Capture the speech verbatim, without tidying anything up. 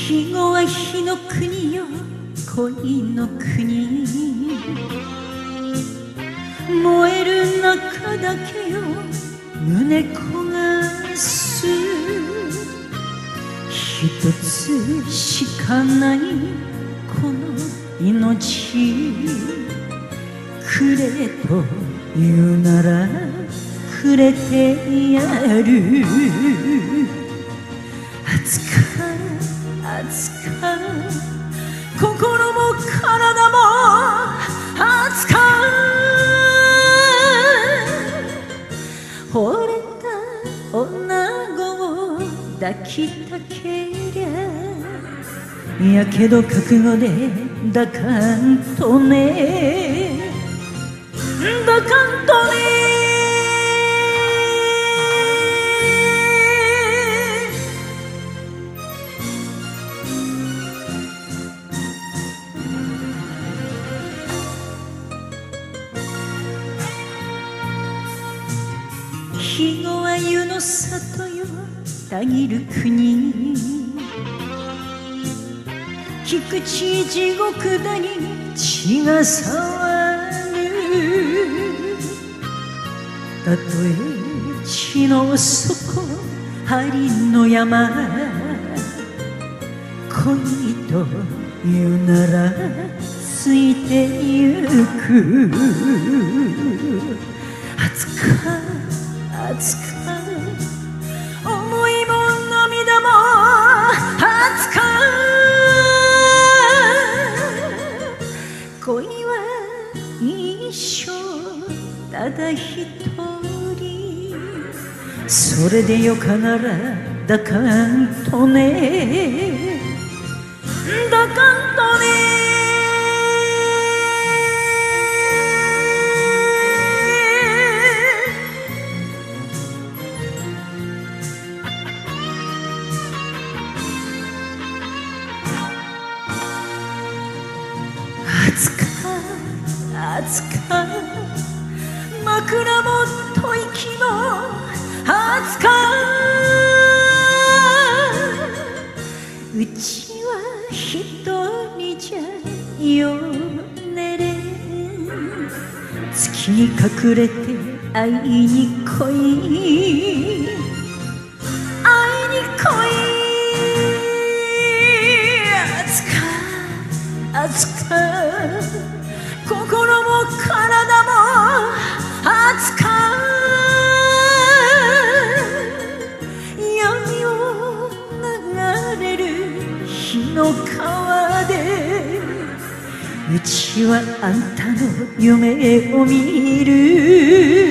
肥後は火の国よ恋の国、燃える中だけよ胸焦がす、一つしかないこの命、くれと言うならくれてやる。熱か熱か心も体も熱か、惚れた女子を抱きたけりゃ、やけど覚悟で抱かんとね、抱かんとね。肥後は湯の里よたぎる国、菊池地獄谷に血が騒ぐ。たとえ地の底針の山、恋というならついてゆく。熱か熱か思いも涙も熱か、恋は一生ただ一人、それでよかなら抱かんとね、抱かんとね。熱か熱か枕も吐息も熱か、うちは一人じゃよ寝れん、月に隠れて会いに来い会いに来い。熱か熱か心も体も熱か、闇を流れる日の川で、うちはあんたの夢を見る。